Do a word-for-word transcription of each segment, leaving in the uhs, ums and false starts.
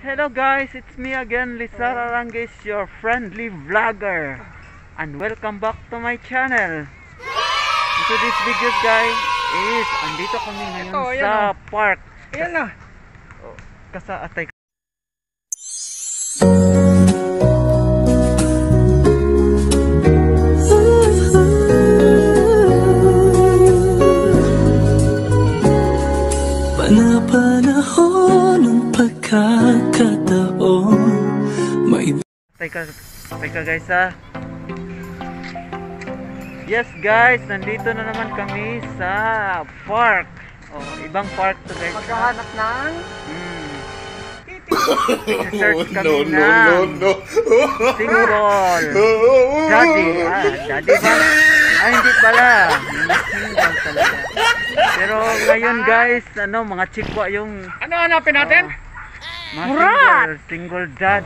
Hello guys, it's me again, Lizar Arangues, your friendly vlogger, and welcome back to my channel. So this video guys is, andito kami ngayon Ito, ayan, sa oh. park. Ayan na. Oh, kasa atay. Panahon ng pagkakataon may Teka, teka guys ha. Yes guys, nandito na naman kami sa park. Oh, ibang park to guys. Maghahanap ng Hmm. Oh, Search kami no, no, ng no, no. single daddy. Ah, daddy ba? Ay, hindi pala. Single talaga. Pero ngayon guys, ano, mga chikwa yung ano hanapin natin? oh, mga single, single dad.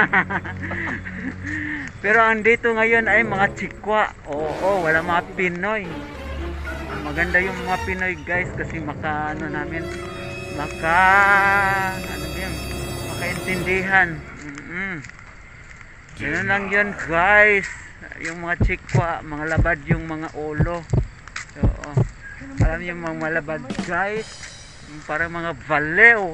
Pero andito ngayon ay mga chikwa. Oo, oh, wala mga Pinoy. Maganda yung mga Pinoy guys kasi maka ano namin, maka ano yun, makaintindihan. Mm-hmm. Ganun lang yun guys. Yung mga chikwa, mga labad yung mga ulo. Oo. Alam yung mga malabad guys, yung parang mga valeo.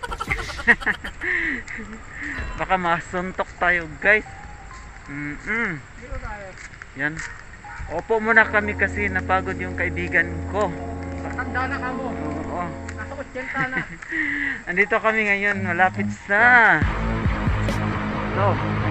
Baka masuntok tayo guys. Mm-mm. Yan. Opo muna kami kasi napagod yung kaibigan ko. Tanda na ka mo. Oo. Nasa otsenta na. Andito kami ngayon malapit sa ito.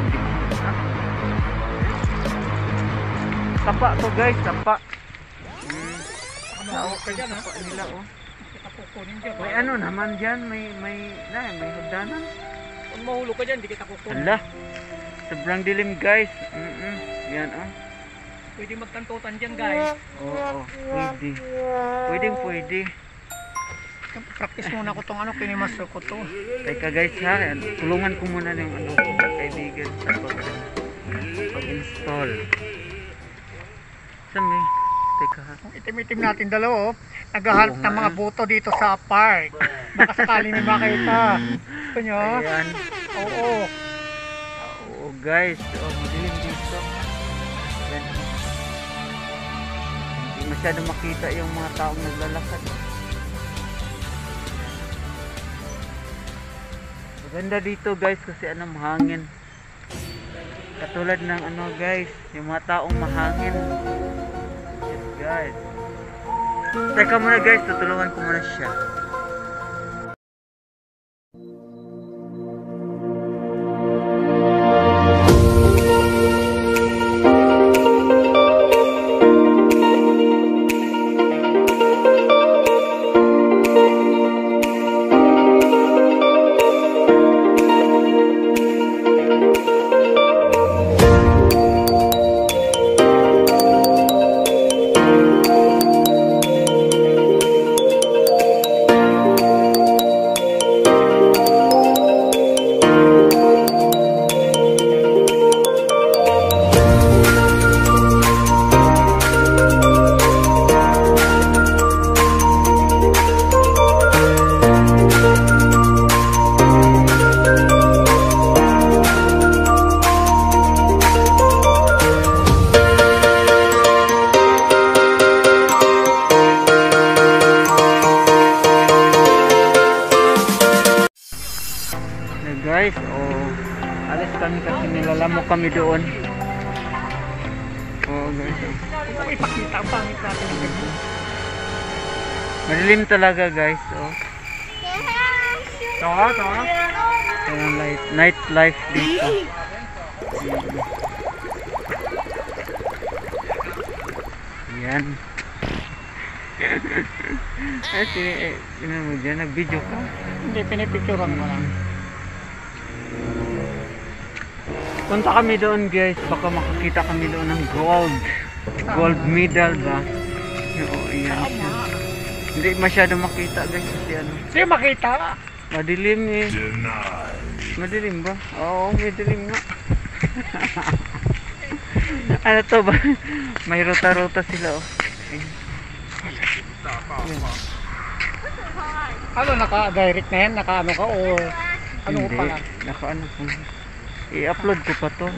Sapa to guys, sapa. Mm. Ano ka dyan ha? Sapa nila oh. Kukunin dyan. May ano naman dyan, may may na, may hagdanan. Kung mahulog ka dyan, di kita kukunin. Hala. Sobrang dilim guys. Mm -mm. Yan oh. Pwede magkantutan dyan guys. Oo, pwede. Pwedeng pwede. Practice muna ko tong ano, kinimaster ko to. Teka guys ha, tulungan ko muna yung ano, kaibigan sa pag-install. Saan may? Teka ha. Ang itim-itim natin dalawa oh. Naghahanap ng mga buto dito sa park. Baka sakali may makita. Ito nyo? Ayan. Oo. Oo guys. Oh, madilim dito. Ayan. Hindi masyado makita yung mga taong naglalakad. Maganda dito guys kasi ano, mahangin. Katulad ng ano guys, yung mga taong mahangin. Yes guys. Teka muna guys, tutulungan ko muna siya. Guys, oh, alis kami kasi nilalamok kami doon. Oh guys, oh. Kung ipakita ang pangit natin ng gabi. Madilim talaga guys, oh. Ito, ito. Ayan, light, night life dito. Yan. Ay, sini, eh, sino mo dyan? Nag-video ka? Hindi, pinipicturean mo lang. Punta kami doon guys, baka makakita kami doon ng gold. Gold medal ba? Oo, ayan siya. Hindi masyado makita guys kasi ano. Hindi makita. Madilim eh. Madilim ba? Oo, madilim nga. Ano to ba? May rota-rota sila oh. Ano, naka-direct na yan? Naka-ano ka? O Ano Hindi. pala? Naka ano po. I-upload ko pa to.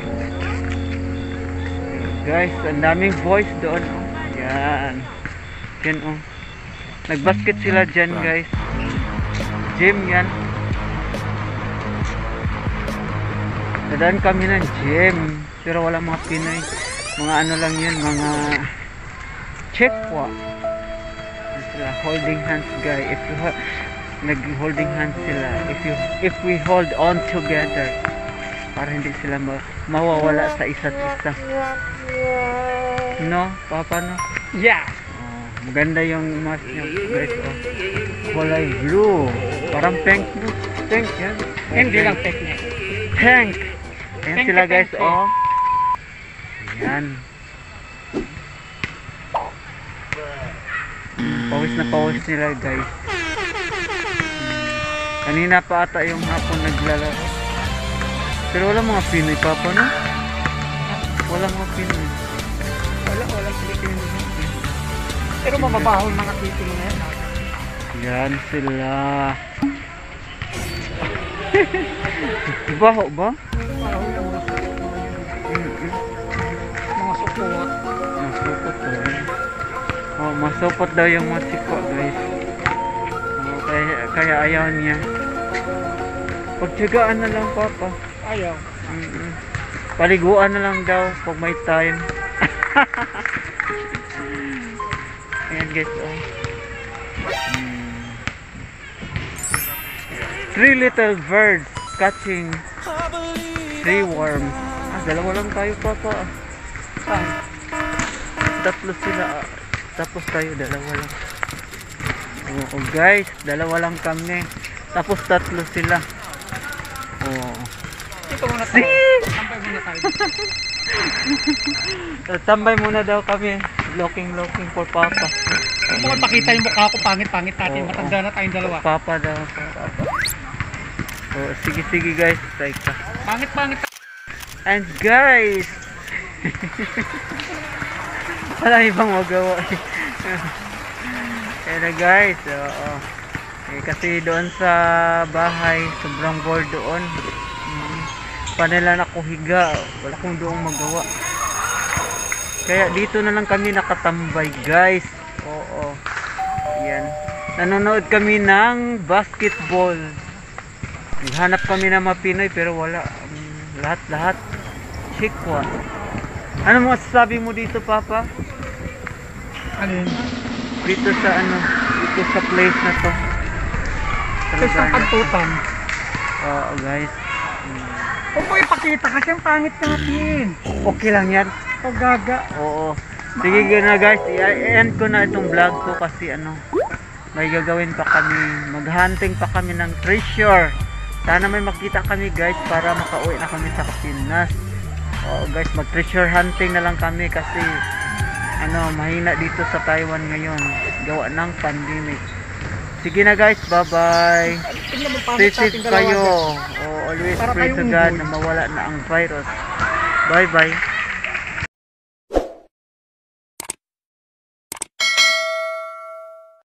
Guys, ang daming voice doon. Oh. Yan. Yan oh. Nagbasket sila dyan guys. Gym yan. Dadaan kami ng gym. Pero wala mga Pinoy. Mga ano lang yun. Mga chekwa. Sila holding hands guys. If you ha nag-holding hands sila. If you if we hold on together. Para hindi sila ma mawawala sa isa't isa. No? Papa no? Yeah. Oh, maganda yung mask niya guys. Oh. Kulay blue. Parang pink blue. Pink yan. Hindi lang technique. Pink. Ayan Pink sila na guys. pink. Oh. Ayan. Pawis na pawis nila guys. Kanina pa ata yung hapon naglalaro. Pero wala mga Pinoy papa no? Wala mga Pinoy. Wala, wala Pilipino. Pero mababaho yung mga Pilipino na yan. Yan sila. Baho ba? Mabaho yung mga Mm-mm. mga sukuha. Masupot daw. Oh, masupot daw yung mga siko guys. Oh, kaya, kaya ayaw niya. Pagtsagaan na lang papa. Ayaw. Mm-mm. Paliguan na lang daw pag may time. Ayan guys oh. Hmm. Three little birds catching three worms. Ah, dalawa lang tayo papa. Saan? Tatlo sila. ah. Tapos tayo dalawa lang. Oo guys, dalawa lang kami. Tapos tatlo sila. Oo. Dito muna tayo. Sampay muna tayo. Tambay muna daw kami. Looking looking for papa. Kung mga pakita yung mukha ko, pangit-pangit natin. Oo. Matanda na tayong dalawa. Papa daw. Papa. Oh, sige sige guys. Teka. Pangit-pangit. And guys. Wala ibang magawa. Ayan na guys. Oo. Eh, kasi doon sa bahay, sobrang bored doon. Hmm. Panila na ko higa. Wala kong doong magawa. Kaya dito na lang kami nakatambay guys. Oo. Yan. Nanonood kami ng basketball. Naghanap kami ng mga Pinoy pero wala. Um, lahat-lahat. Chikwa. Ano mo sasabi mo dito papa? Alin? Dito sa ano? Dito sa place na to. Sa isang kantutan. Oo guys. Hmm. Huwag mo ipakita kasi ang pangit natin. Okay lang yan. O gaga. Oo. Sige na guys, i-end ko na itong vlog ko kasi ano, may gagawin pa kami, maghunting pa kami ng treasure. Sana may makita kami guys para makauwi na kami sa Pinas. Oo guys, mag treasure hunting na lang kami kasi ano, mahina dito sa Taiwan ngayon, gawa ng pandemic. Sige na guys, bye bye. Tingnan mo Stay pangit safe natin dalawa. kayo. Oh, always Para pray to tayong God unggoy. na mawala na ang virus. Bye bye.